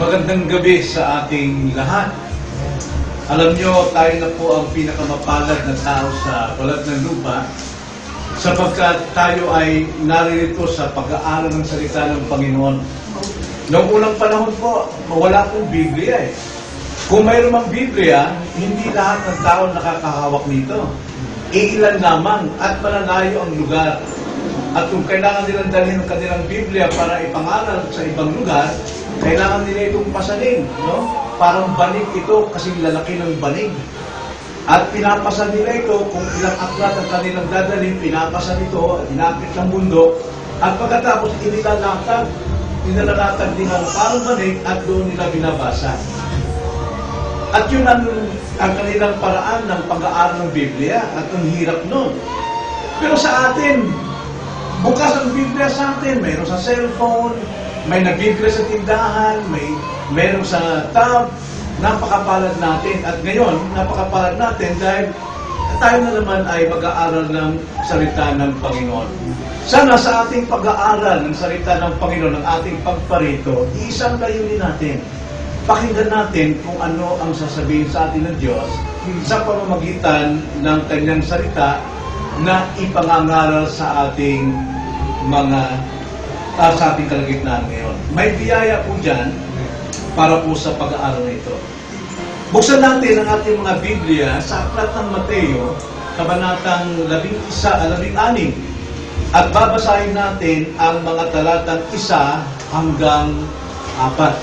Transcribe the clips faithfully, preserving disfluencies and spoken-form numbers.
Magandang gabi sa ating lahat. Alam nyo, tayo na po ang pinakamapalad na tao sa balat ng lupa sapagkat tayo ay naririto sa pag-aaral ng salita ng Panginoon. Noong unang panahon po, wala pong Biblia eh. Kung mayroon mang Biblia, hindi lahat ng tao nakakahawak nito. Iilan lamang at malalayo ang lugar. At kung kailangan nilang dalhin ang kanilang Biblia para ipangaral sa ibang lugar, kailangan nila itong pasanin, no? Parang banig ito kasi lalaki ng banig. At pinapasan nila ito kung ilang aklat ang kanilang dadalhin, pinapasan ito at inapit ng mundo. At pagkatapos inilalatag, inilalatag din ang parang banig at doon nila binabasa. At yun ang, ang kanilang paraan ng pag-aaral ng Biblia at ang hirap nun. Pero sa atin, bukas ang Biblia sa atin, mayroon sa cellphone, may nag-Biblia sa tindahan, may mayroon sa tab, napakapalad natin. At ngayon, napakapalad natin dahil tayo na naman ay mag-aaral ng salita ng Panginoon. Sana sa ating pag-aaral ng salita ng Panginoon, ng ating pagparito, isang layunin natin. Pakinggan natin kung ano ang sasabihin sa atin ng Diyos sa pamamagitan ng kanyang salita na ipangangaral sa ating mga uh, sa ating kalagitnaan ngayon. May biyaya po dyan para po sa pag-aaral nito. Buksan natin ang ating mga Biblia sa aklat ng Mateo, kabanatang labing isa, labing anim, at babasahin natin ang mga talatang isa hanggang apat.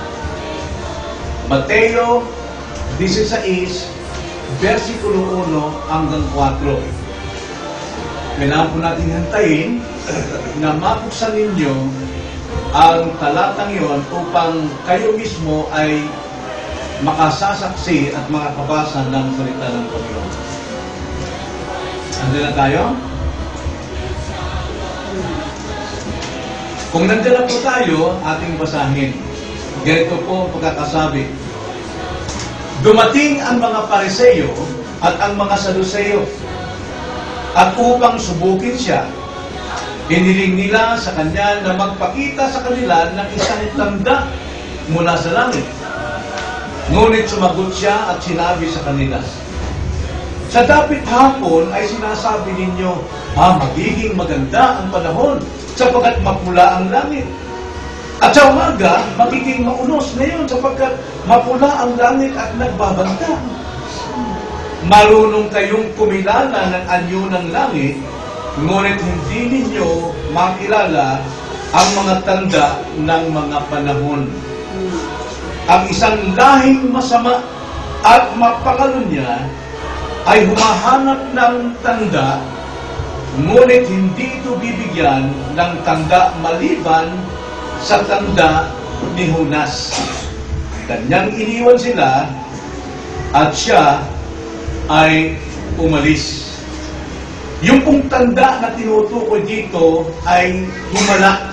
Mateo sixteen, versikulo one hanggang four. Kailangan po natin hantayin na mabuksan ninyo ang talatang yon upang kayo mismo ay makasasaksi at makakabasa ng salita ng Panginoon. Nandiyan na tayo? Kung nandiyan na po tayo, ating basahin. Ganito po ang pagkakasabi. Dumating ang mga Pariseo at ang mga Saduceo, at upang subukin siya, hiniling nila sa kanya na magpakita sa kanila ng isang tanda mula sa langit. Ngunit sumagot siya at sinabi sa kanila, sa dapit hapon ay sinasabi ninyo, ah, magiging maganda ang panahon sapagkat mapula ang langit. At sa umaga, magiging maunos ngayon sapagkat mapula ang langit at nagbabanta. Marunong kayong kumilala ng anyo ng langit, ngunit hindi ninyo makilala ang mga tanda ng mga panahon. Ang isang lahing masama at mapakalunya ay humahanap ng tanda, ngunit hindi ito bibigyan ng tanda maliban sa tanda ni Jonas. Kanyang iniwan sila at siya ay umalis. Yung pong tanda na tinutukoy dito ay himala.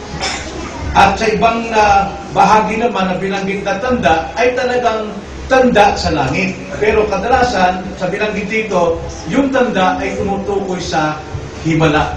At sa ibang uh, bahagi naman na binanggit na tanda ay talagang tanda sa langit. Pero kadalasan, sa binanggit dito, yung tanda ay tumutukoy sa himala.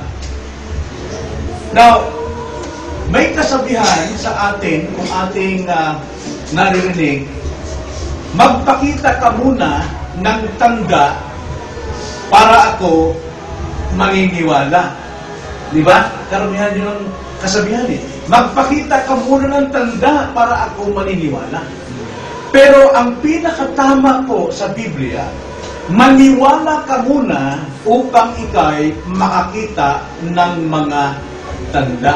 Now, may kasabihan sa atin kung ating uh, naririnig, magpakita ka muna ng tanda para ako maniniwala. Di ba? Karamihan yun ang kasabihan eh. Magpakita ka muna ng tanda para ako maniniwala. Pero ang pinakatama po sa Biblia, maniwala ka muna upang ikay makakita ng mga tanda.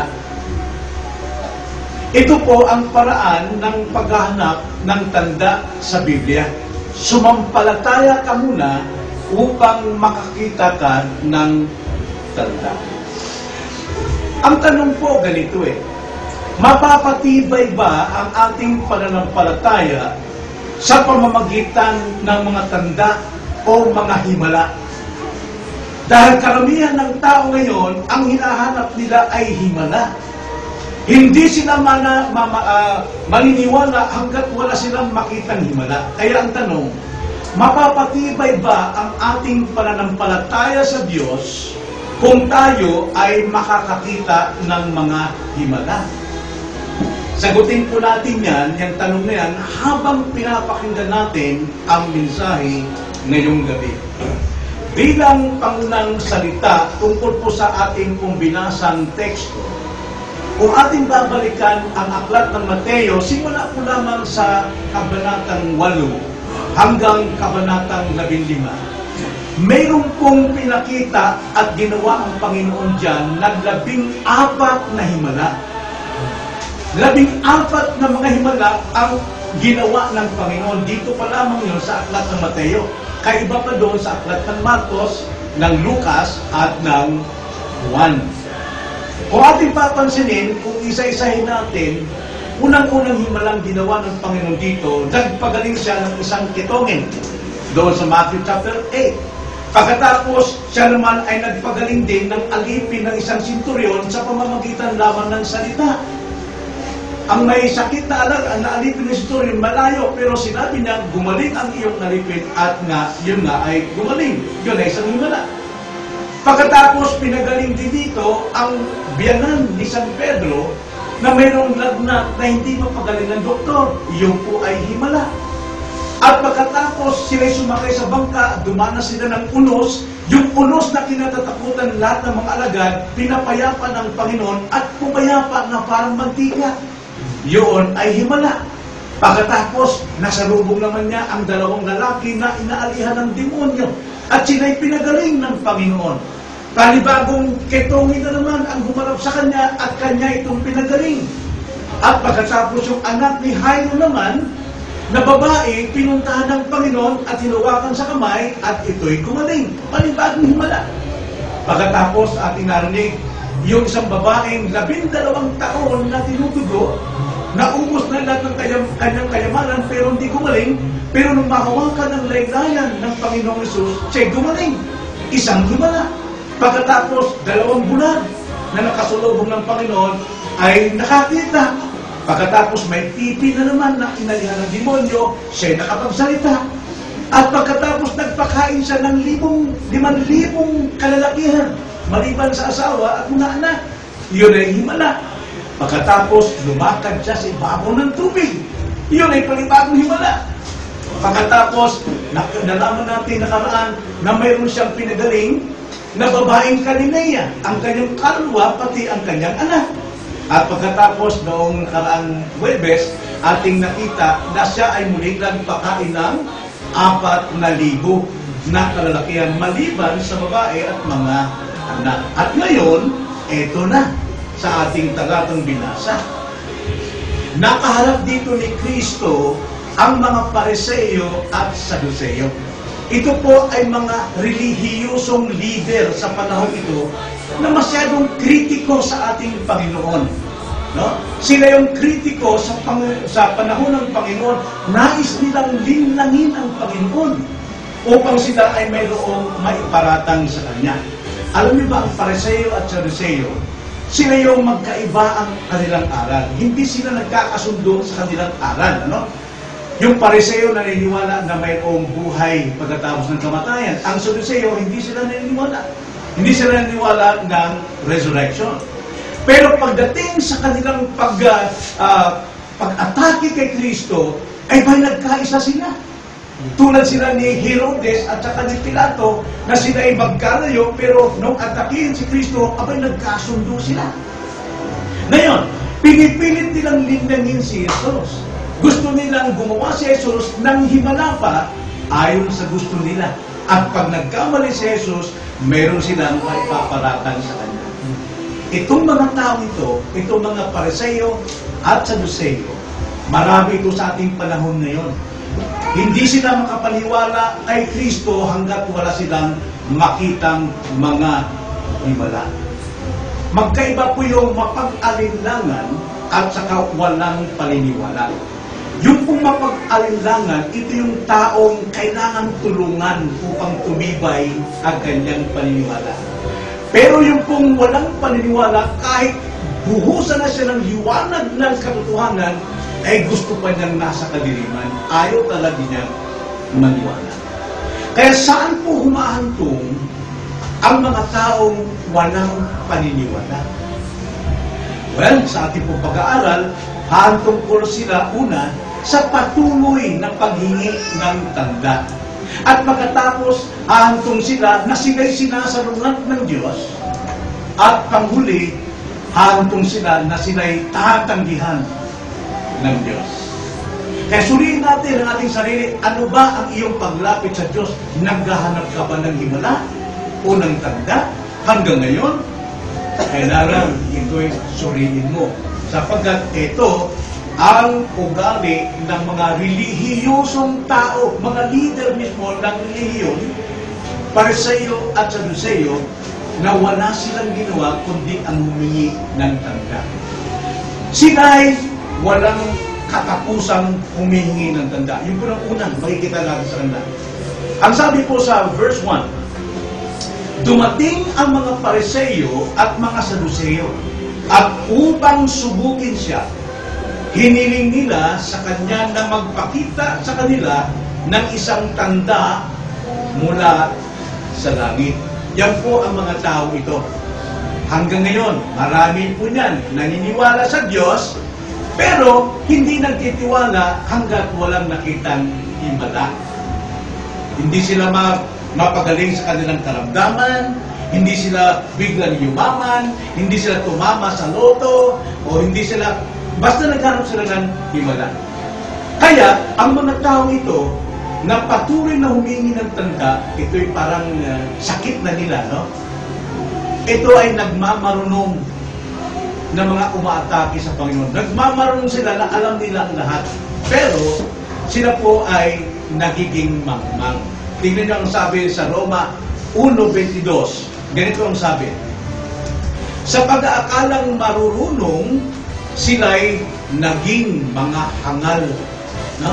Ito po ang paraan ng paghahanap ng tanda sa Biblia. Sumampalataya ka muna upang makakita ka ng tanda. Ang tanong po ganito eh, mapapatibay ba ang ating pananampalataya sa pamamagitan ng mga tanda o mga himala? Dahil karamihan ng tao ngayon, ang hinahanap nila ay himala. Hindi sila mana, mama, uh, maniniwala hanggat wala silang makitang himala. Kaya ang tanong, mapapatibay ba ang ating pananampalataya sa Diyos kung tayo ay makakakita ng mga himala? Sagutin po natin yan, yung tanong na yan, habang pinapakinggan natin ang mensahe ngayong gabi. Bilang pangunang salita tungkol po sa ating pong binasang teksto, kung ating babalikan ang aklat ng Mateo, simula po lamang sa kabanatang walo hanggang kabanatang labing lima, mayroon pong pinakita at ginawa ang Panginoon dyan ng labing apat na himala. Labing apat na mga himala ang ginawa ng Panginoon. Dito pa lamang yun sa aklat ng Mateo. Kaiba pa doon sa aklat ng Marcos, ng Lucas, at ng Juan. Kung ating papansinin, kung isa-isahin natin, unang-unang himalang ginawa ng Panginoon dito, nagpagaling siya ng isang kitongin. Doon sa Matthew chapter eight. Pagkatapos, siya naman ay nagpagaling din ng alipin ng isang senturyon sa pamamagitan lamang ng salita. Ang may sakit na alag, ang naalipin ng senturyon, malayo, pero sinabi niya, gumaling ang iyong nalipin at nga, yun nga ay gumaling. Yun ay isang himala. Pagkatapos, pinagaling din dito ang biyanan ni San Pedro na mayroong lagnat na hindi mapagaling ng doktor. Yun po ay himala. At pagkatapos sila'y sumakay sa bangka, dumanas sila ng unos, yung unos na kinatatakutan lahat ng mga alagad, pinapayapa ng Panginoon at pumayapa na parang mantika. Yun ay himala. Pagkatapos, nasalubong naman niya ang dalawang lalaki na inaalihan ng demonyo at sila'y pinagaling ng Panginoon. Panibagong ketongin na naman ang humarap sa kanya at kanya itong pinagaling. At pagkatapos yung anak ni Jairo naman, na babae, pinuntahan ng Panginoon at hinawakan sa kamay at ito'y gumaling. Panibagong himala. Pagkatapos ating narinig, yung isang babaeng labindalawang taon na tinutugo, naubos na lahat ng kanyang, kanyang kayamanan pero hindi gumaling, pero nung mahawakan ng laylayan ng Panginoong Hesus, siya gumaling. Isang himala. Pagkatapos, dalawang bulan na nakasulubong ng Panginoon ay nakakita. Pagkatapos may pipi na naman na inalihan ng demonyo, siya nakapagsalita. At pagkatapos nagpakain siya ng libong, limang libong kalalakihan, maliban sa asawa at mga anak. Yun ay himala. Pagkatapos lumakad siya sa ibabaw ng tubig. Yun ay panibagong himala. Pagkatapos, nalaman natin nakaraan na mayroon siyang pinagaling na babaeng Kalinea, ang kanyang kaluluwa, pati ang kanyang anak. At pagkatapos noong nakaraang Huwebes, ating nakita na siya ay muling nagpakain ng apat na libo na kalalakihan maliban sa babae at mga anak. At ngayon, eto na sa ating tagatang binasa. Nakaharap dito ni Kristo ang mga Pariseo at Saduceo. Ito po ay mga relihiyosong leader sa panahon ito na masyadong kritiko sa ating Panginoon. No? Sila yung kritiko sa, pang, sa panahon ng Panginoon. Nais nilang linlangin ang Panginoon upang sila ay mayroong maiparatang sa Kanya. Alam niyo ba ang Pariseo at Saduceo? Sila yung magkaiba ang kanilang aral. Hindi sila nagkakasundo sa kanilang aral. Ano? Yung Pariseo naniniwala na mayroong buhay pagkatapos ng kamatayan. Ang Saduceo, hindi sila naniniwala. Hindi sila naniniwala ng resurrection. Pero pagdating sa kanilang pag, uh, pag-atake kay Kristo, ay may nagkaisa sila. Tulad sila ni Herodes at saka ni Pilato na sila ay magkalayo, pero nung atakihin si Kristo, abay nagkasundo sila. Ngayon, pinipilit nilang linlangin si Jesus. Gusto nilang gumawa si Jesus ng himala pa ayon sa gusto nila. At pag nagkamali si Jesus, meron silang maipaparatan sa Kanya. Itong mga tao ito, itong mga Pariseo at Saduceo, marami ito sa ating panahon ngayon. Hindi sila makapaniwala kay Kristo hanggat wala silang makitang mga himala. Magkaiba po yung mapag-alinlangan at saka walang paniniwala. Yung pong mapag-alinlangan, ito yung taong kailangan tulungan upang tumibay ang kanyang paniniwala. Pero yung pong walang paniniwala, kahit buhusan na siya ng liwanag ng katotohanan, ay gusto pa niyang nasa kadiliman. Ayaw talaga niyang maniwala. Kaya saan po humahantong ang mga taong walang paniniwala? Well, sa ating pong pag-aaral, hantungkol sila una sa patuloy na paghingi ng tanda. At pagkatapos, hantong sila na sila'y sinasalungat ng Diyos. At panghuli, hantong sila na sila'y tatanggihan ng Diyos. Kaya suriin natin ang ating sarili, ano ba ang iyong paglapit sa Diyos? Naghahanap ka ba ng himala o ng tanda? Hanggang ngayon, kailangan ito'y suriin mo. Sapagkat ito ang ugali ng mga relihiyosong tao, mga leader mismo ng relihiyon, Pariseo at Saduceo, na wala silang ginawa kundi ang humingi ng tanda. Sila'y walang katapusang humihingi ng tanda. Yung po ang unang makikita natin sa kanila. Ang sabi po sa verse one, dumating ang mga Pariseo at mga Saduceo, at upang subukin siya, hiniling nila sa kanya na magpakita sa kanila ng isang tanda mula sa langit. Yan po ang mga tao ito. Hanggang ngayon, marami po niyan naniniwala sa Diyos, pero hindi nagtitiwala hanggat walang nakitang himala. Hindi sila ma mapagaling sa kanilang karamdaman, hindi sila biglang yumaman, hindi sila tumama sa loto, o hindi sila, basta nagkaroon sila ng himala. Kaya, ang mga tao ito, na patuloy na humingi ng tanda, ito'y parang uh, sakit na nila, no? Ito ay nagmamarunong na mga umaatake sa Panginoon. Nagmamarunong sila na alam nila ang lahat. Pero, sila po ay nagiging mangmang. Tingnan niyo ang sabi sa Roma one twenty-two. Ganito ang sabi. Sa pag-aakalang marurunong, sila'y naging mga hangal. No?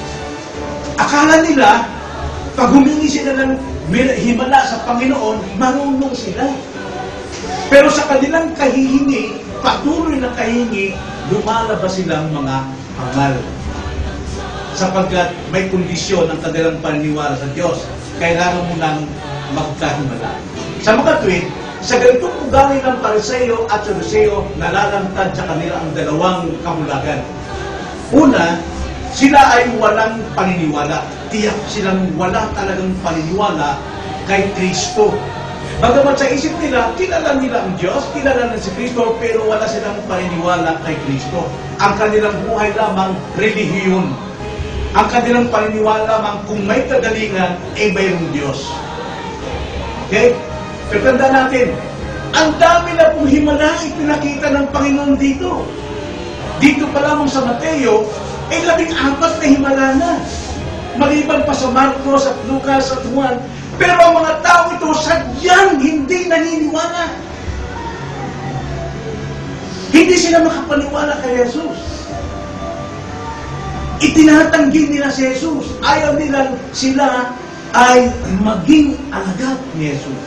Akala nila, pag humingi sila ng himala sa Panginoon, marunong sila. Pero sa kanilang kahihingi, patuloy na kahihingi, lumalabas silang mga hangal. Sapagkat may kondisyon ang kanilang paniniwala sa Diyos. Kailangan mo nang magkahimala. Sa mga tuwid, sa ganitong ugali ng Pariseo at Saduceo, nalalantad sa kanila ang dalawang kamulagan. Una, sila ay walang paniniwala. Tiyak silang wala talagang paniniwala kay Kristo. Bagamat sa isip nila, kilala nila ang Diyos, kilala nila si Kristo, pero wala silang paniniwala kay Kristo. Ang kanilang buhay lamang relihiyon. Ang kanilang paniniwala lamang kung may kagalingan, ay mayroong Diyos. Okay? Pero tanda natin, ang dami na pong himala ipinakita ng Panginoon dito. Dito pa lamang sa Mateo, ay labing apat na himala na. Maliban pa sa Marcos at Lucas at Juan. Pero ang mga tao ito, sadyang hindi naniniwala. Hindi sila makapaniwala kay Jesus. Itinatanggi nila si Jesus. Ayaw nilang sila ay maging alagad ni Jesus.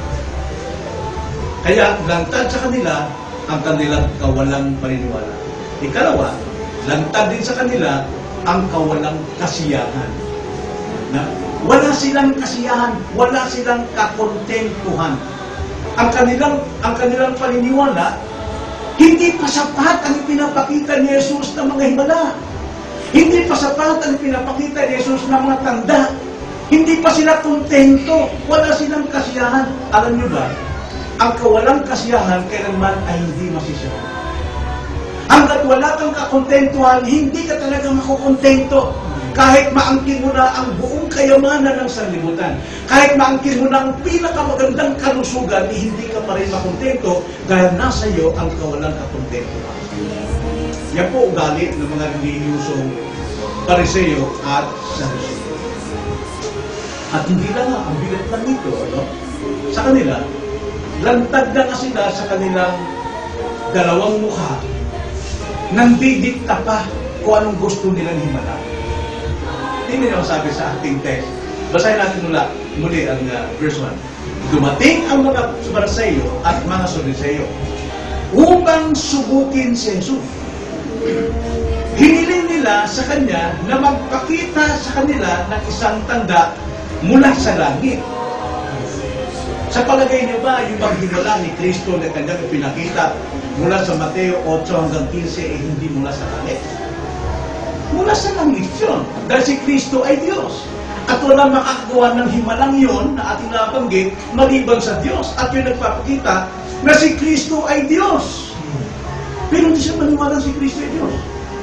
Kaya lantad sa kanila ang kanilang kawalang paniniwala. Ikalawa, lantad din sa kanila ang kawalang kasiyahan. Na wala silang kasiyahan, wala silang kakontentuhan. Ang kanilang ang kanilang paniniwala, hindi pa sapat ang pinapakita ni Jesus ng mga himala. Hindi pa sapat ang pinapakita ni Jesus ng mga tanda. Hindi pa sila kontento, wala silang kasiyahan. Alam niyo ba, ang kawalang kasiyahan kailanman ay hindi masisiyahan. Hanggat wala kang kakontentuhan, hindi ka talaga makukontento. Kahit maangkin mo na ang buong kayamanan ng sanlibutan, kahit maangkin mo na ang pinakamagandang kalusugan, eh, hindi ka pa rin makontento dahil nasa iyo ang kawalang kakontentuhan. Yan po ugali ng mga relihiyosong Pariseo at Saduceo. At hindi lang nga, ang bigat lang ito, ano? Sa kanila, lantad na nga sila sa kanilang dalawang mukha, nandidikta pa kung anong gusto nilang himala. Hindi niyo sabi sa ating text. Basahin natin mula, muli ang uh, verse one. Dumating ang mga Pariseo at mga Saduceo upang subukin si Jesus. Hiniling nila sa kanya na magpakita sa kanila ng isang tanda mula sa langit. Sa palagay niyo ba, yung maghimala ni Kristo na kanyang pinakita mula sa Mateo eight hanggang fifteen, eh hindi mula sa langit. Mula sa langit yun. Dahil si Kristo ay Diyos. At walang makakagawa ng himalang yun na ating nabanggit maliban sa Diyos. At yun nagpapakita na si Kristo ay Diyos. Pero hindi siya maniwala si Kristo ay Diyos.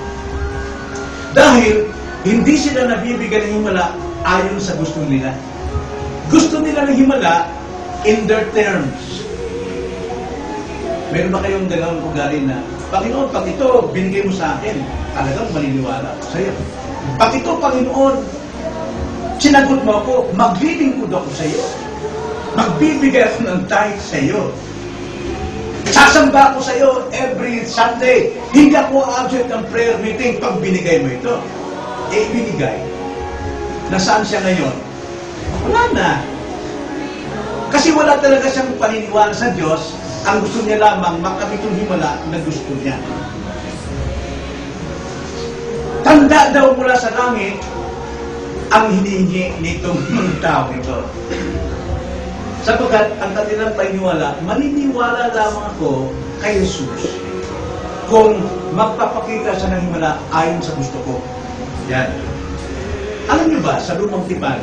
Dahil hindi sila nabibigyan ng himala ayon sa gusto nila. Gusto nila ng himala in their terms. Meron ba kayong dalawang ugali na, Panginoon, pag ito binigay mo sa akin, talagang maniniwala ako sa iyo. Pag ito, Panginoon, sinagot mo ako, maglilingkod ako sa iyo. Magbibigay ako ng tithe sa iyo. Sasamba ako sa iyo every Sunday. Hindi ako absent ng prayer meeting pag binigay mo ito. Eh, binigay. Nasaan siya ngayon? Wala na. Kasi wala talaga siyang paniniwala sa Diyos. Ang gusto niya lamang makamit yung himala na gusto niya. Tanda daw mula sa langit ang hinihingi nitong tao ito. Sapagkat ang kanilang paniniwala, maniniwala lamang ako kay Jesus kung magpapakita siya ng himala ayon sa gusto ko. Yan. Alam niyo ba, sa lumang tipan,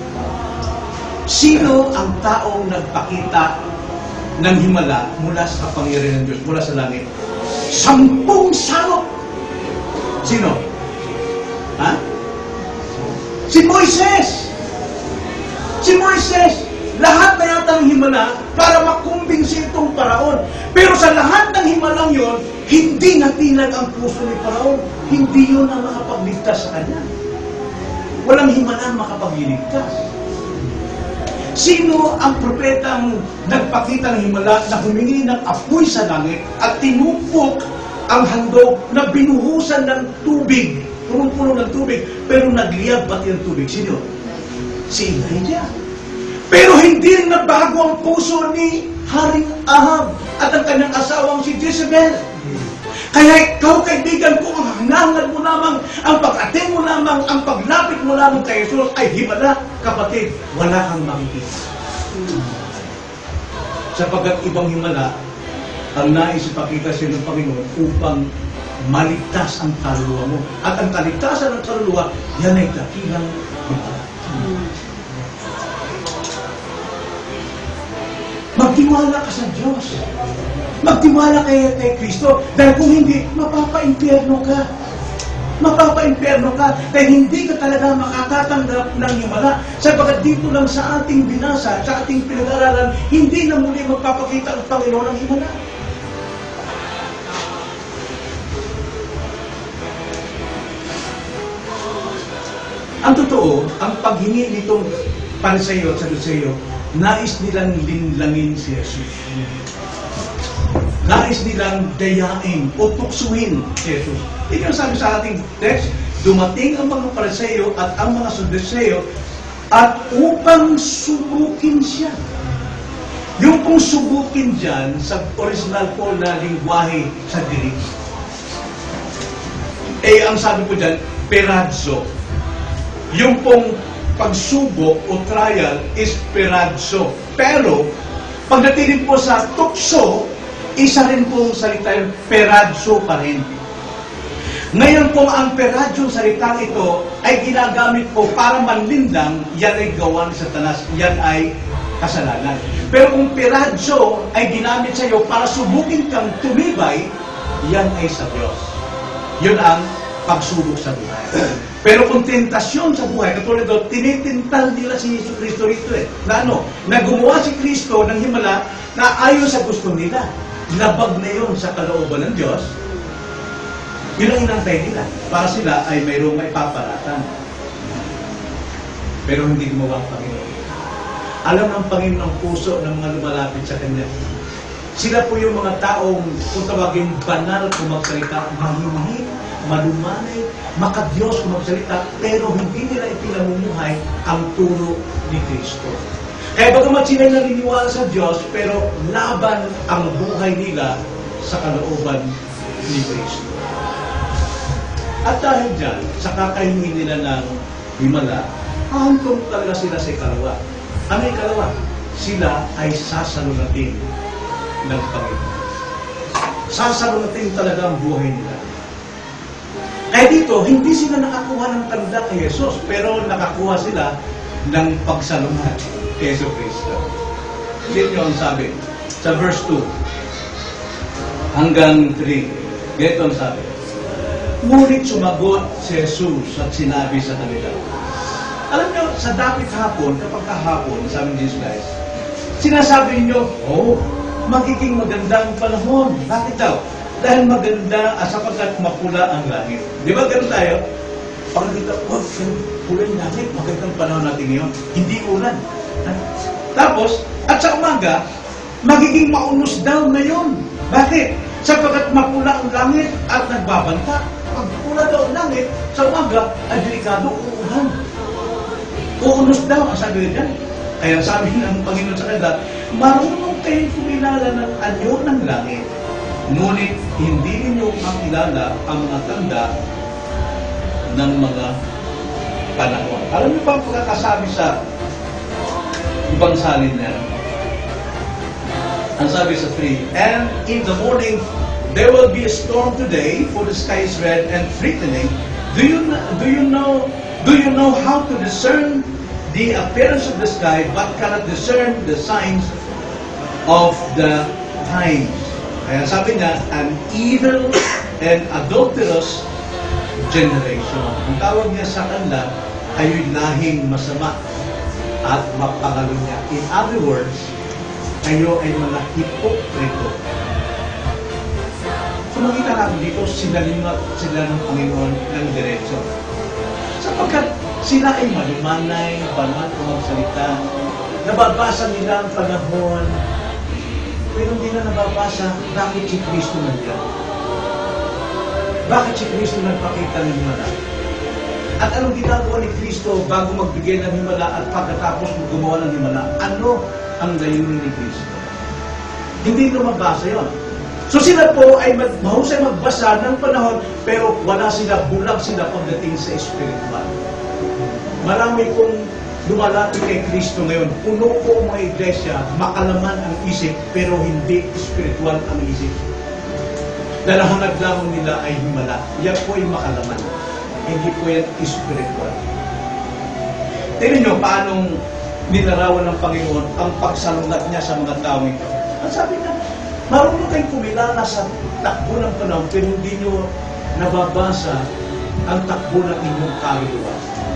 sino ang taong nagpakita ng himala mula sa kapangyarihan ng Diyos, mula sa langit? Sampung salot! Sino? Ha? Si Moises! Si Moises! Lahat na yata ng himala para makumbinsi itong Paraon. Pero sa lahat ng himalang yon, hindi natinag ang puso ni Paraon. Hindi yun ang makapagligtas sa kanya. Walang himala makapagliligtas. Sino ang propetang nagpakita ng himala na humingi ng apoy sa langit at tinupok ang handog na binuhusan ng tubig, punong-puno ng tubig, pero nagliyab pati ng tubig? Sino? Si Elijah. Pero hindi rin nabago ang puso ni Haring Ahab at ang kanyang asawang si Jezebel. Kaya ikaw, kaibigan ko, ang hangangan mo lamang, ang pag-atin mo lamang, ang paglapit mo lamang kay Jesus ay himala, kapatid, wala kang makikita. Sapagkat ibang himala, ang nais ipakita sa ng Panginoon upang maligtas ang kaluluwa mo. At ang kaligtasan ng kaluluwa, yan ay dakilang himala. Magtiwala ka sa Diyos. Magtiwala kay, kay Kristo. Dahil kung hindi, mapapa-impyerno ka. Mapapa-impyerno ka. Dahil hindi ka talaga makakatanggap ng himala. Sapagkat dito lang sa ating binasa, sa ating pinag-aralan, hindi na muli magpapakita ang Panginoon ng himala. Ang totoo, ang paghingi nitong Pariseyo at Saduseyo, nais nilang linlangin si Jesus. Nais nilang dayain o tuksuhin si Jesus. Ito sabi sa ating text, dumating ang mga Pariseyo at ang mga Saduseyo at upang subukin siya. Yung pong subukin dyan, sa original po na lingwahe sa Greek, eh ang sabi po dyan, perazzo. Yung pong pagsubok o trial is perazzo. Pero, pagdating po sa tukso, isa rin pong salita yung perazzo pa rin. Ngayon po, ang perazzo salitang ito ay ginagamit po para manlindang, yan ay gawa ni Satanas, yan ay kasalanan. Pero kung perazzo ay ginamit sa iyo para subukin kang tumibay, yan ay sa Diyos. Yun ang pagsubok sa buhay. Pero kung tentasyon sa buhay, katulad doon, tinitintal nila si Yesu Cristo rito eh. Na ano? Na gumawa si Kristo ng himala na ayon sa gusto nila. Labag na yun sa kalooban ng Diyos. Yun ang inantay nila. Para sila ay mayroong maipaparatan. Pero hindi gumawa ang Panginoon. Alam ng Panginoon ang puso ng mga lumalapit sa Kanya. Sila po yung mga taong, kung tawagin, banal kung magsalita, mahimahit, malumanay, makadiyos kung magsalita, pero hindi nila ipinamumuhay ang turo ni Kristo. Kaya bagamat sila naniniwala sa Diyos, pero laban ang buhay nila sa kalooban ni Kristo. At dahil dyan, sa kakahingi nila ng himala, hangtong talaga sila sa ikalawa. Ano yung ikalawa? Sila ay sasalulatin ng Panginoon. sasalunatin talaga ang buhay nila. Kaya dito, hindi sila nakakuha ng tanda kay Jesus, pero nakakuha sila ng pagsalungat kay Yesu Cristo. Yun yung sabi sa verse two hanggang three. Ganito ang sabi. Ngunit sumagot si Jesus at sinabi sa kanila. Alam niyo, sa dapit hapon, kapag kahapon, sabi ni Jesus Christ, sinasabi niyo, oh, magiging magandang panahon. Bakit daw? Dahil maganda, ah, sapagkat mapula ang langit. Di ba ganun tayo? Pag nakita, oh, pula yung langit, magandang panahon natin ngayon. Hindi ulan. Tapos, at sa umaga, magiging maunos daw ngayon. Bakit? Sapagkat mapula ang langit at nagbabanta. Pag pula daw ang langit, sa umaga, ay delikado, uulan. Uunos daw, ang sabi niya. Kaya sabi ng Panginoon sa kanila, marunong kayong kumilala ng anyo ng langit. Ngunit hindi ninyo makilala ang mga tanda ng mga panahon. Alam niyo ba ang pagkakasabi sa ibang salin na yan? Ang sabi sa three, and in the morning, there will be a storm today, for the sky is red and threatening. Do you, do you know Do you know how to discern the appearance of the sky, but cannot discern the signs of the times? Kaya sabi niya, an evil and adulterous generation. Ang tawag niya sa kanila ay lahing masama at mapangalo niya. In other words, kayo ay mga hipokrito. So makita natin dito, sinalimot sila ng Panginoon ng diretso. Sapagkat sila ay malumanay, banal o magsalita. Nababasa nila ang panahon, pero hindi na nababasa bakit si Kristo nandiyan. Bakit si Kristo nagpakita ng himala? At anong ginagawa ni Kristo bago magbigay ng himala at pagkatapos gumawa ng himala? Ano ang layunin ni Kristo? Hindi na mabasa yun. So sila po ay mag, mahusay magbasa ng panahon, pero wala sila, bulag sila pagdating sa espiritual. Marami pong lumalapit kay Kristo ngayon. Puno po ang mga iglesia, makalaman ang isip, pero hindi espiritual ang isip. Dahil ang naglamon nila ay himala. Yan po ay makalaman. Hindi po yan espiritual. Tingnan nyo paanong nilarawan ng Panginoon ang pagsalungat niya sa mga tao ito. Ang sabi niya, marunong kayong kumilala sa takbo ng panahon, pero hindi nyo nababasa ang takbo ng inyong kaluluwa.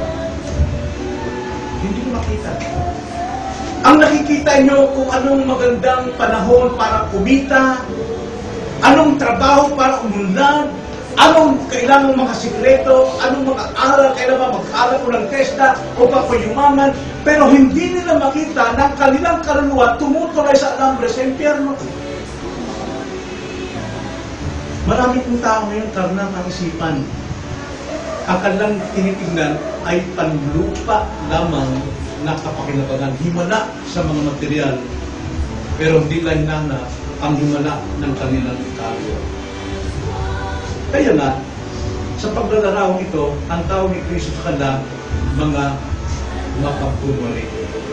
Hindi nyo makita. Ang nakikita nyo kung anong magandang panahon para kumita, anong trabaho para umunlad, anong kailangan mga sikreto, anong mga aral, kailangan mag-aral ko ng testa o papayumaman, pero hindi nila makita na kanilang kaluluwa tumutulay sa alambre sa impyerno. Marami pong tao ngayon karnang ang isipan. Ang kanilang tinitignan ay panlupa lamang na kapakinabangan. Himala sa mga material, pero hindi lang na ang himala ng kanilang kaluluwa. Kaya nga, sa paglalarawan ito, ang tawag ni Kristo sa kanila, mga makapunwari.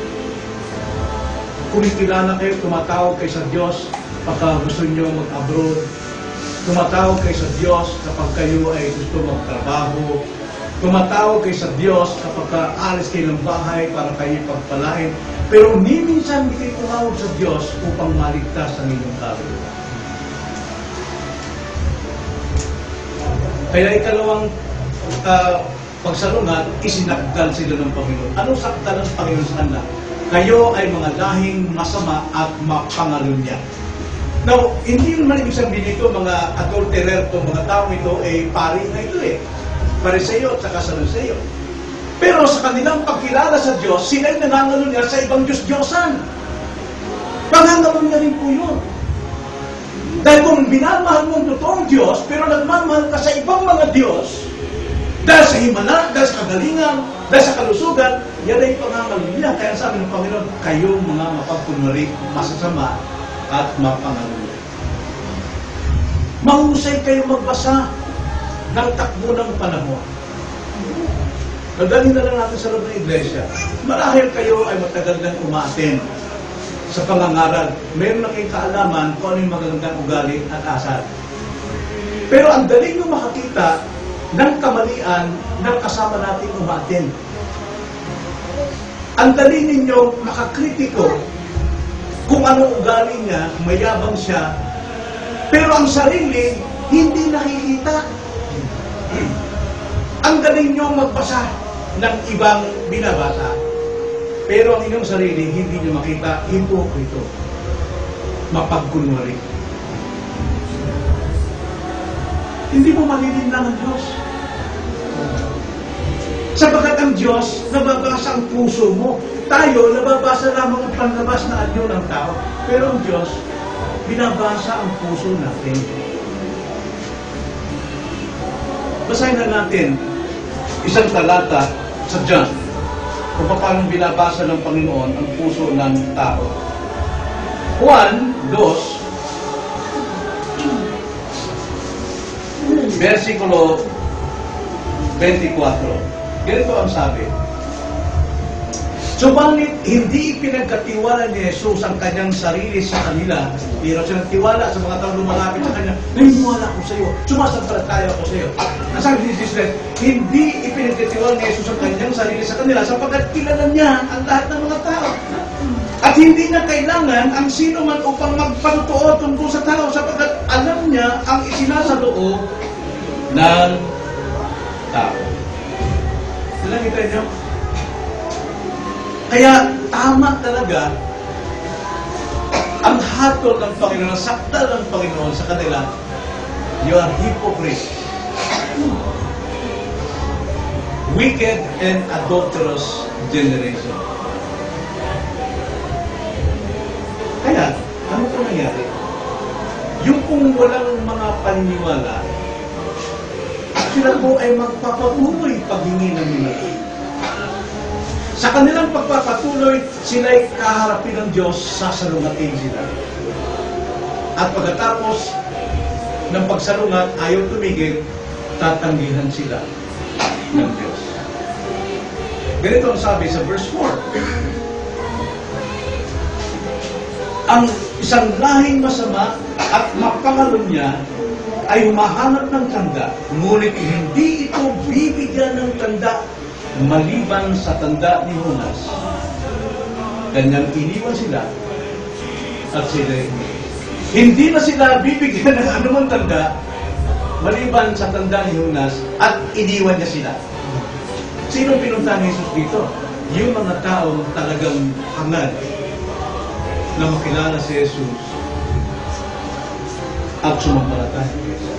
Kung kilala kayo, tumatawag kayo sa Diyos, pagka gusto nyo mag-abroad, tumatawag kayo sa Diyos kapag kayo ay gusto magtrabaho, tumatawag kayo sa Diyos kapag alis kayo ng bahay para kayo pagpalain, pero ni minsan hindi kayo tumawag sa Diyos upang maligtas ang inyong kaluluwa. Kaya ikalawang uh, pagsalungat, isinakdal sila ng Panginoon. Anong sakdal ng Panginoon sa kanila? Kayo ay mga lahing masama at mapangalunya. Now, hindi naman ibig sabihin ito, mga adulterer, itong mga tao ito, eh, pari na ito eh. Pariseyo at saka Saduseyo. Pero sa kanilang pagkilala sa Diyos, sila ay nangangalunya sa ibang Diyos-Diyosan. Pangangalunya rin po yun. Dahil kung binamahal mo ang totoong Diyos, pero nagmamahal ka sa ibang mga Diyos, dahil sa himala, dahil sa kagalingan, dahil sa kalusugan, yan ay pangangalunya. Kaya sabi ng Panginoon, kayong mga mapagkunwari, masasama, at mapangalunya. Mahusay kayo magbasa ng takbo ng panahon. Nadalhin na lang natin sa loob ng iglesia. Marahil kayo ay matagal nang umaaten sa pangangaral. Meron na kayong kaalaman kung ano yung magagandang ugali at asal. Pero ang dali nyo makakita ng kamalian ng kasama natin umatin. Ang dali ninyo makakritiko kung anong ugali niya, mayabang siya, pero ang sarili, hindi nakikita. Ang galing nyo magbasa ng ibang binabasa, pero ang inyong sarili, hindi nyo makita, hipokrito, mapagkunwari. Hindi mo malilinlang ang Diyos. Sapagkat ang Diyos, nababasa ang puso mo. Tayo, nababasa lamang ang panlabas na anyo ng tao. Pero ang Diyos, binabasa ang puso natin. Basahin na natin isang talata sa John kung paano binabasa ng Panginoon ang puso ng tao. Juan two, versikulo twenty-four. Ganito ang sabi. Subalit, hindi ipinagkatiwala ni Jesus ang kanyang sarili sa kanila. Pero siya nagtiwala sa mga taong lumalapit sa kanya, naniniwala ko sa iyo, sumasampalataya ko sa iyo. Ang sabi ni Jesus, hindi ipinagkatiwala ni Jesus ang kanyang sarili sa kanila sapagkat kilala niya ang lahat ng mga tao. At hindi na kailangan ang sino man upang magpatutuo tungkol sa tao sapagkat alam niya ang isinasaloob ng tao. Nakita niyo? Kaya tama talaga ang hatol ng Panginoon, ang sakdal ng Panginoon sa kanila, you are hypocrite, wicked and adulterous generation. Kaya, ano po nangyari? Yung kung walang mga paniniwala, sila po ay magpapatuloy paghingi ng minati. Sa kanilang pagpapatuloy, sila'y kaharapin ng Diyos, sasalungatin sila. At pagkatapos ng pagsalungat, ayaw tumigil, tatanggihan sila ng Diyos. Ganito ang sabi sa verse four. Ang isang lahing masama at mapangalon niya ay humahanap ng tanda, ngunit hindi ito bibigyan ng tanda maliban sa tanda ni Jonas. Kanyang iniwan sila at sila hindi na sila bibigyan ng anumang tanda maliban sa tanda ni Jonas at iniwan niya sila. Sino pinunta ni Jesus dito? Yung mga taong talagang hangad na makilala si Jesus at sumampalataya.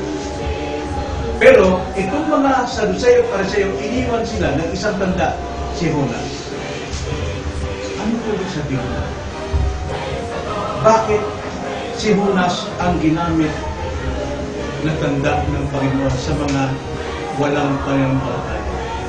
Pero itong mga Saduceo, Pariseo, iniwan sila ng isang tanda, si Jonas. Ano po yung sabihin? Bakit si Jonas ang ginamit na tanda ng Panginoon sa mga walang pananampalataya?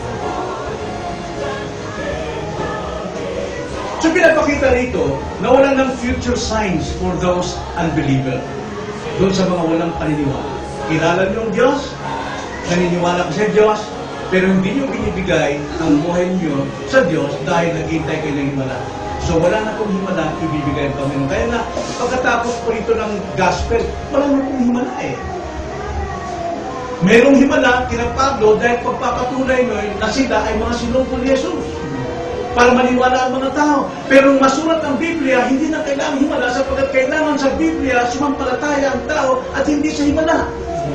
So pinapakita rito na wala ng future signs for those unbelievers. Doon sa mga walang paniniwala. Kilala niyo ang Diyos, naniniwala ko sa Diyos, pero hindi niyo binibigay ang buhay niyo sa Diyos dahil naghintay kayo ng himala. So wala na pong himala ibibigay ang Panginoon. Kaya na pagkatapos po ito ng gospel, wala na pong himala eh. Merong himala kina Pablo dahil pagpapatunay nyo na sila ay mga sinungkol ni Jesus. Para maniwala ang mga tao. Pero nung masulat ang Biblia, hindi na kailangan himala sapagkat kailangan sa Biblia sumampalataya ang tao at hindi sa himala.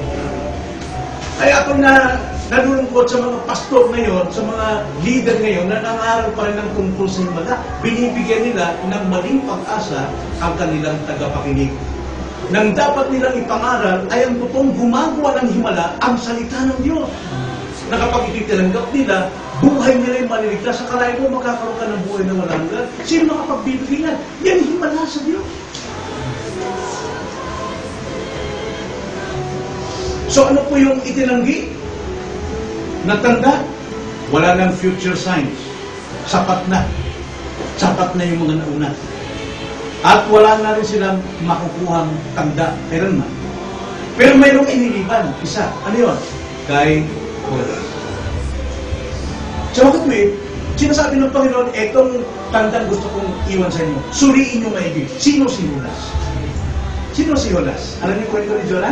Ay ako na nalulungkot sa mga pastor ngayon, sa mga leader ngayon na nangaral pa rin ng tungkol sa himala. Binibigyan nila ng maling pag-asa ang kanilang tagapakinig. Nang dapat nilang ipangaral ay ang totoong gumagawa ng himala ang salita ng Diyos. Na kapag ititinanggap nila, buhay nila yung maliligtas. Sa kalahin mo, makakaroon ka ng buhay na walang hanggan. Sino makapagbibigyan? Yan himala sa Diyos. So ano po yung itinanggi? Natanda? Wala ng future signs. Sapat na. Sapat na yung mga nauna. At wala na rin silang makukuhang tanda. Meron man. Pero mayroong iniliban. Isa. Ano yun? Kay Jonas. So bakit may sinasabi ng Panginoon, etong tandang gusto kong iwan sa inyo. Suriin nyo maigi. Sino si Jonas? Sino si Jonas? Alam niyo kwento ni Jonas?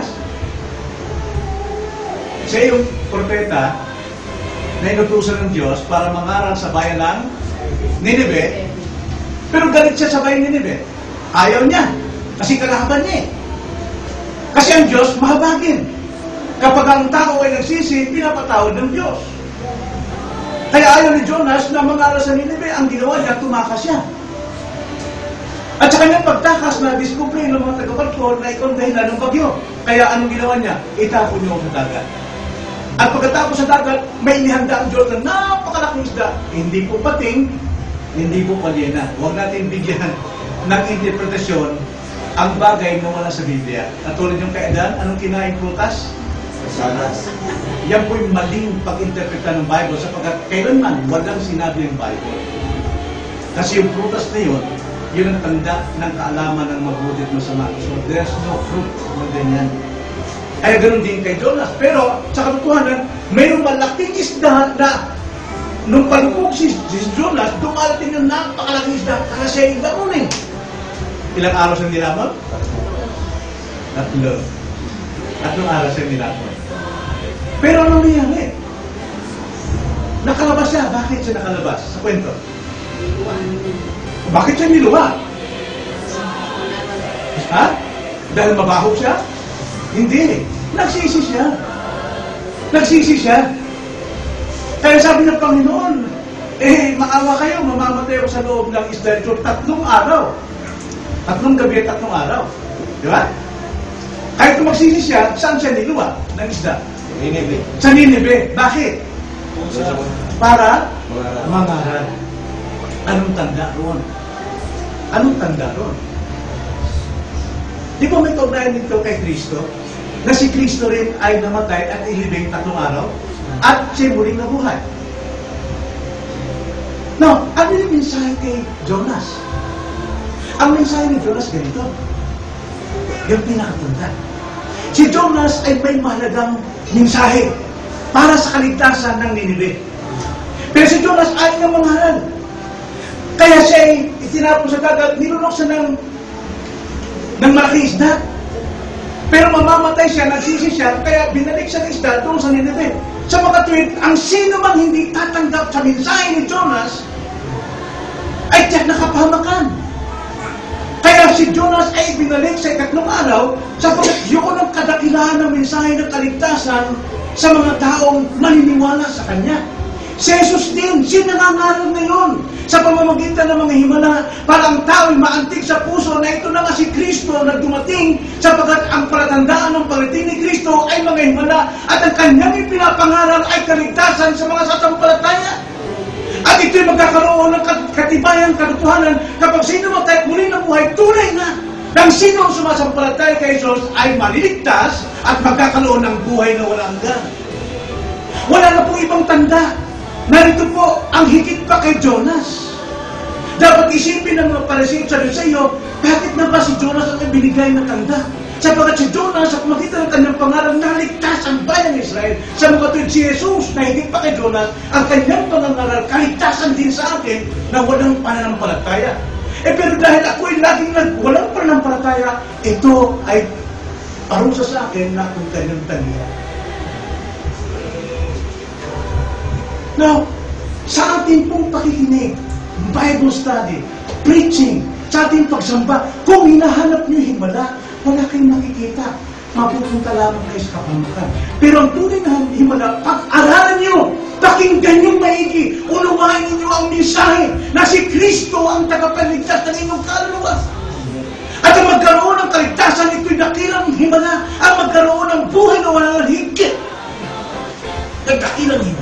Siya yung propeta na inutusan ng Diyos para mangaral sa bayan ng Nineveh. Pero galit siya sa bayan ng Nineveh. Ayaw niya. Kasi kalaban niya eh. Kasi ang Diyos mahabagin. Kapag ang tao ay nagsisi, pinapatawad ng Diyos. Kaya ayaw ni Jonas na mangaral sa Nineveh, ang ginawa niya, tumakas siya. At sa kanyang pagtakas na diskubre ng mga tagapagpon na ikaw dahilan ng bagyo. Kaya anong ginawa niya? Itapon niyo sa dagat. At pagkatapos sa dagat, may inihanda ang Diyos na napakalaking isda. Hindi po pating, hindi po palyena. Huwag natin bigyan ng interpretasyon ang bagay na wala sa Biblia. At tulad yung kay Adan, anong kinain prutas? Sanas. Yan po yung maling pag-interpreta ng Bible sapagkat kailanman walang sinabi ng Bible. Kasi yung prutas na yun, yun ang tanda ng kaalaman ng mabuti at masama. So there's no fruit na ganyan. Kaya ganoon din kay Jonas. Pero sa katotohanan, mayroong malaking isda na nung palubog si, si Jonas, dumalating yung napakalaking isda kaya siya yung lamunin. Ilang araw siyang nilamon? Tatlo. Tatlong araw siyang nilamon. Pero anong nangyari? Nakalabas siya. Bakit siya nakalabas? Sa kwento. Bakit siya niluwa? Ha? Dahil mabaho siya? Hindi. Nagsisi siya. Nagsisi siya. Kaya sabi ng Panginoon, eh, maawa kayo, mamamatay ako sa loob ng isda ito tatlong araw. Tatlong gabi at tatlong araw. Di ba? Kahit kung magsisi siya, saan siya niluwa ng isda? Nineveh. Sa Nineveh. Bakit? Para mangaral. Anong tanda roon? Anong tanda roon? Di ba may kaugnayan dito kay Kristo? Na si Kristo rin ay namatay at ilibing tatlong araw at siya muling nabuhay. Now, ano yung mensahe kay Jonas? Ang mensahe ni Jonas ganito. Yung pinakatanda. Si Jonas ay may mahalagang mensahe para sa kaligtasan ng Nineveh. Pero si Jonas ay ng mangaral. Kaya siya ay itinapon sa dagat, nilunok siya ng, ng malaking isda. Pero mamamatay siya, nagsisi siya, kaya binalik siya ng isda doon sa Nineveh. Sa mga tuwid, ang sino man hindi tatanggap sa mensahe ni Jonas, ay tiyak nakapahamakan. Kaya si Jonas ay binalik sa ikatlong araw sapagkat yun ang kadakilahan ng mensahe ng kaligtasan sa mga taong maniniwala sa Kanya. Si Jesus din, sinangangaral ngayon sa pamamagitan ng mga himala para ang tao ay maantig sa puso na ito na nga si Kristo na dumating sapagkat ang palatandaan ng pagdating ni Kristo ay mga himala at ang Kanyang ipinapangaral ay kaligtasan sa mga sasampalataya. At ito'y magkakaroon ng katibayan, katotohanan kapag sino matay at muli ng buhay, tunay na nang sino ang sumasampalataya kay Jesus ay maliligtas at magkakaroon ng buhay na walang hanggan. Wala na pong ibang tanda. Narito po ang higit pa kay Jonas. Dapat isipin ng mga pariseo sa iyo, bakit na ba si Jonas ang binigay na tanda? Sapagat si Jonas sa pamagitan ng kanyang pangaral naligtas ang bayan ng Israel. Sa mga tuwid si Jesus na higit pa kay Jonas, ang kanyang pangaral kaligtasan din sa akin na walang pananampalataya. Eh pero dahil ako ay laging nag walang pananampalataya, ito ay parusa sa akin na kung kanyang tanda. Now, sa ating pong pakikinig, Bible study, preaching, sa ating pagsamba, kung hinahanap niyo himala, wala kayong makikita. Mapupunta lamang kayo sa kapamakan. Pero ang tunay na himala, pag-aralan niyo, pakinggan niyo maigi, unawain niyo ang mensahe na si Kristo ang tagapagligtas ng inyong kaluluwa. At ang magkaroon ng kaligtasan, ito'y dakilang himala, ang magkaroon ng buhay na walang higit. Nagdakilang himala.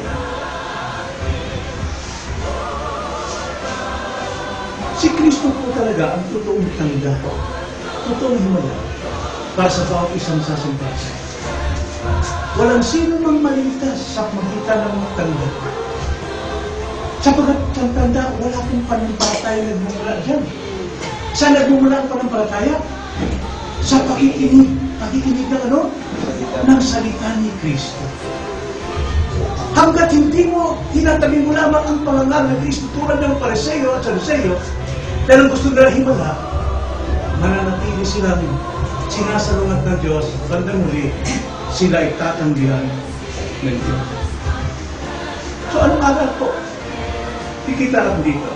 Si Kristo po talaga ang totoong tanda, totoong himala para sa bawat isang sasampalataya. Walang sino mang maligtas sa pamagitan ng tanda. Sapagat ang tanda, wala pong panampalataya nagmumula dyan. Saan nagmumula ang panampalataya? Sa pakikinig, pakikinig ng ano? Ng salita ni Kristo. Hanggat hindi mo, tinatabi mo lamang ang pangangal ng Kristo tulad ng Pariseo at Saduceo, dahil ang gusto nila himala, mananatili silang sinasalungat ng Diyos, bandang muli, sila ay tatanggihan ng Diyos. So, anong aral po? Kikita lang dito.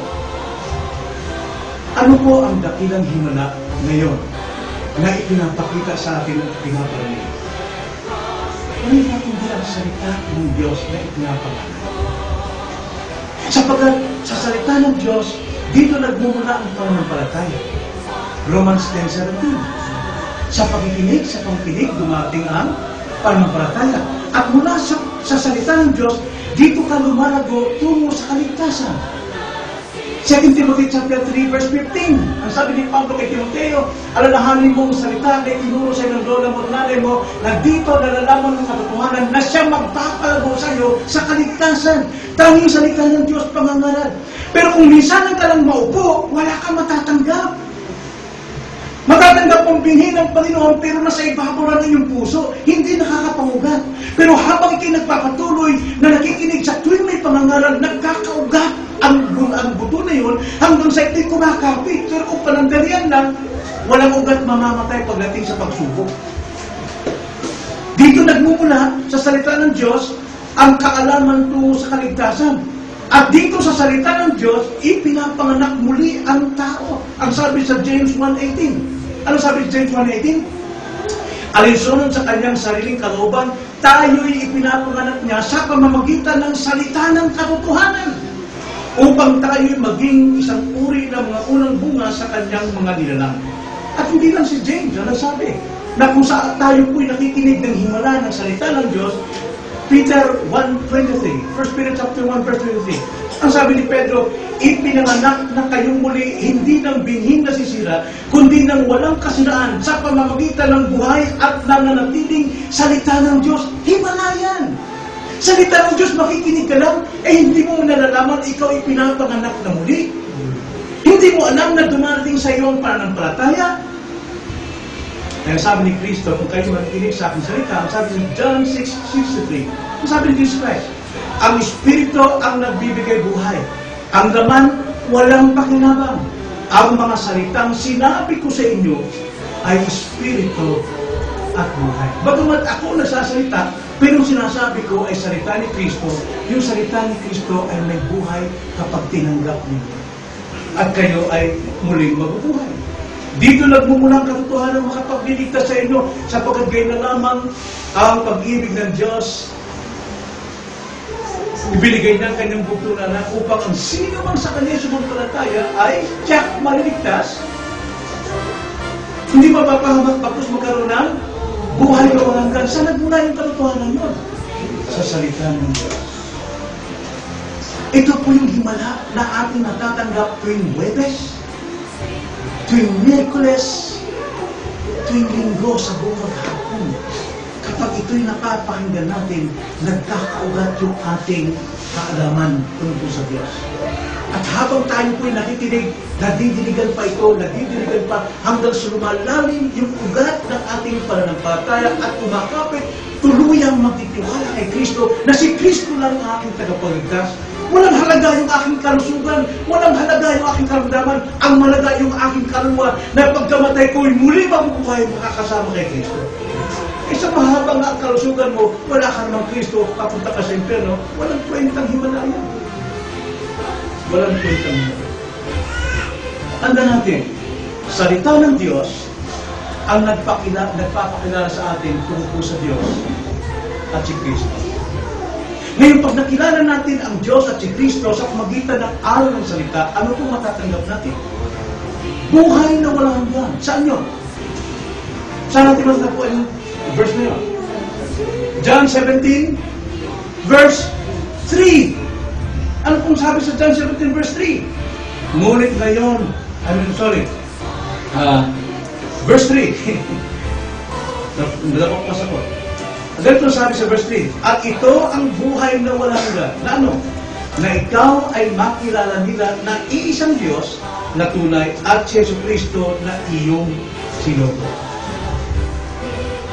Ano po ang dakilang himala ngayon na ipinapakita sa atin at pinaparinig? Ano yung hindi ang salita ng Diyos na ipinapangalan? Sapagkat sa salita ng Diyos, dito nagmumula ang pananampalataya. Romans ten seventeen. Sa pakikinig, sa pangkinig, dumating ang pananampalataya. At mula sa, sa salita ng Diyos, dito ka lumalago tungo sa kaligtasan. Second Timothy chapter three verse fifteen. Ang sabi ni Pablo kay Timoteo, alalahanin mo ang salita na itinuro sa ng lola mo at nanay mo na dito nalalaman ng katotohanan na siya magpapalago sa iyo sa kaligtasan. Tanging salita ng Diyos pangangaral. Pero kung minsan ka lang maupo, wala kang matatanggap. Matatanggap mong binhi ng Panginoon pero nasa ibabaw ng iyong puso, hindi nakakapangugat. Pero habang ikay nagpapatuloy na nakikinig sa tuwing may pangangaral, nagkakaugat ang, ang buto na yun hanggang sa ito'y kumakapit. Pero kung panandalian lang, walang ugat mamamatay pagdating sa pagsubok. Dito nagmumula sa salita ng Diyos ang kaalaman tungo sa kaligtasan. At dito sa salita ng Diyos, ipinapanganak muli ang tao. Ang sabi sa James one eighteen. Ano sabi sa James one eighteen? Alinsunod sa kanyang sariling kalooban, tayo'y ipinapanganak niya sa pamamagitan ng salita ng katotohanan upang tayo'y maging isang uri ng mga unang bunga sa kanyang mga nilalang. At hindi lang si James ang nagsabi na kung saan tayo po'y nakikinig ng himala ng salita ng Diyos. Peter one twenty-three, First Peter chapter one verse twenty-three. Ang sabi ni Pedro, ipinanganak na kayong muli hindi ng binhing nasisira, kundi ng walang kasiraan sa pamamagitan ng buhay at nananatiling salita ng Diyos. Himalayan! Salita ng Diyos, makikinig ka lang, eh hindi mo nalalaman ikaw ipinapanganak na muli. Hindi mo alam na dumarating sa iyo ang pananampalataya. Kaya sabi ni Kristo, kung kayo makikinig sa aking salita, ang sabi ni John six sixty-three, ang sabi ni Jesus Christ, ang Espiritu ang nagbibigay buhay. Ang laman, walang pakinabang. Ang mga salitang sinabi ko sa inyo ay Espiritu at buhay. Bagamat ako nagsasalita, pero sinasabi ko ay salita ni Kristo. Yung salita ni Kristo ay may buhay kapag tinanggap ninyo. At kayo ay muling mabubuhay. Dito nagmumulang katotohanan makapagliligtas sa inyo sapagkat gayon na lamang ang pag-ibig ng Diyos. Ibinigay ng kanyang bugto na anak upang ang sino man sa kanya sumampalataya ay tiyak maliligtas. Hindi mapapahamak bagkus magkaroon ng buhay na walang hanggan. Saan nagmula yung katotohanan yun? Sa salita ng Diyos. Ito po yung himala na ating natatanggap tuwing Huwebes, tuwing Miyerkules, tuwing Linggo sa buong maghapon. Kapag ito'y napapakinggan natin, nagkakaugat yung ating kaalaman tungkol sa Diyos. At habang tayo po'y nakikinig, nadidiligan pa ito, nadidiligan pa hanggang sa lumalalim yung ugat ng ating pananampalataya at umakapit tuluyang magtitiwala kay Kristo na si Kristo lang ang aking tagapagligtas. Walang halaga yung aking kalusugan, walang halaga yung aking karamdaman, ang malaga yung aking kaluluwa na pagkamatay ko'y muli mabubuhay makakasama kay Kristo. E sa mahaba nga ang kalusugan mo, wala ka namang Kristo, papunta ka sa impyerno, walang kwentang himalayan. Walang kwentang himalayan. Tanda natin, salita ng Diyos ang nagpakila, nagpapakilala sa atin tungkol sa Diyos at si Kristo. Ngayon, pag nakilala natin ang Diyos at si Kristo sa pamagitan ng aral ng salita, ano pong matatanggap natin? Buhay na walang hanggan. Saan yun? Saan natin matatapuan yung verse na yun? John seventeen, verse three. Ano pong sabi sa John seventeen, verse three? Ngunit ngayon, I mean, sorry, uh, verse three. Nalakot pa sa ko. Ganito sabi sa verse three, at ito ang buhay na walang hanggan. Na ano? Na ikaw ay makilala nila na iisang Diyos na tunay at si Jesu Kristo na iyong sinugo.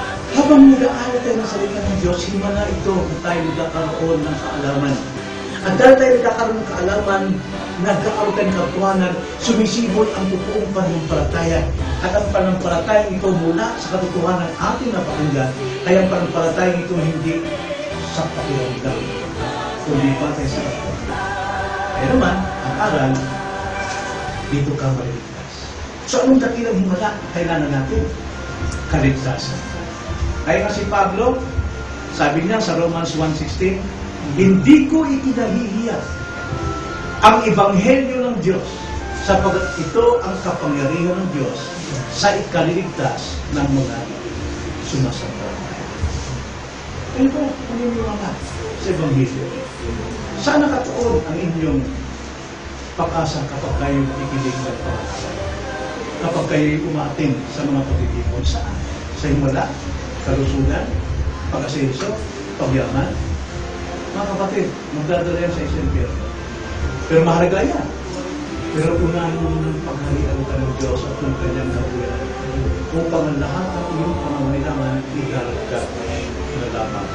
habang nag-aaral tayo ng salita ng Diyos, himala ito na tayo nagkakaroon ng kaalaman. At dahil tayo nagkakaroon ng kaalaman, nagkakaroon tayo ng katuwanan, sumisibol ang totoong pananampalataya. At ang pananampalataya ito mula sa katotohanan ating napakinggan, kaya ang pananampalataya ito hindi sa pakiramdam, kundi patay sa katotohanan. Kaya naman, ang aral, dito ka maliligtas. So anong dakilang himala kailangan natin? Kaligtasan. Kaya nga si Pablo, sabi niya sa Romans one sixteen, hindi ko ikinahihiya ang ebanghelyo ng Diyos sapagkat ito ang kapangyarihan ng Diyos sa ikaliligtas ng mga sumasampalataya. Ano po, paniniwala sa ebanghelyo? Saan nakatuon ang inyong pag-asa kapag kayo ikilig ng pangalan? Kapag kayo umating sa mga pagtitipon, saan? Sa himala, kalusugan, pag-asenso, pagyaman. Mga kapatid, magdadala yan sa isang impyerno. Pero mahalaga yan. Pero unahin mo ng pagharian ka ng Diyos at ng kanyang kabuyan upang ang lahat ng iyong pangangailangan idaragdag na lamang.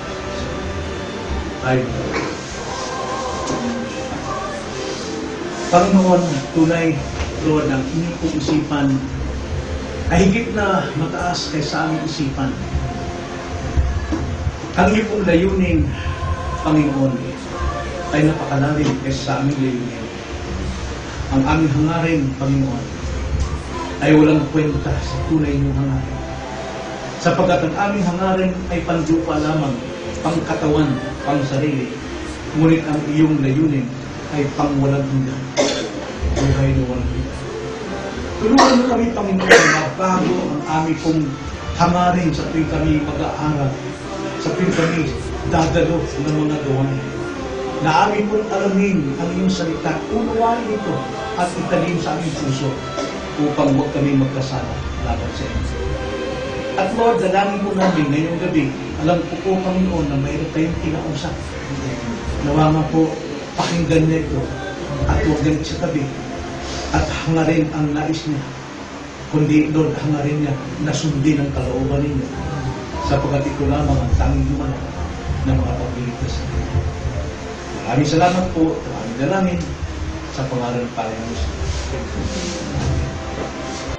Tayo na. Panginoon, tunay, Lord, ang inyong pong isipan ay higit na mataas kaysa aming isipan. Ang iyong pong layunin, Panginoon, ay napakalalim kaysa sa aming layunin. Ang aming hangarin, Panginoon, ay walang kwenta sa tunay niyong hangarin. Sapagkat ang aming hangarin ay panlupa lamang, pangkatawan, pangsarili. Ngunit ang iyong layunin ay pangwalang hanggan. Buhay na walang hanggan. Tulungan mo kami, Panginoon, na bago ang aming pong hangarin sa tuwing kami mag-aaral, sa tuwing kami dadalo ng mga gawain. Na aming pong alamin ang iyong salita, unawain ito at italim sa aming puso upang huwag kami magkasala laban sa inyo. At Lord, dalangin po namin ngayong gabi, alam ko po, Panginoon, na mayroon kayong kinausap. Nawa nga po, pakinggan niya ito at huwag ganit sa tabi. At hangarin ang nais niya. Kundi, Lord, hangarin niya na sundin ang kalooban ninyo. Sapagkat ito lamang ang tanging lumana ng mga pagliligtas sa inyo. Maraming salamat po. Maraming dalangin sa pangalan ng Panginoon.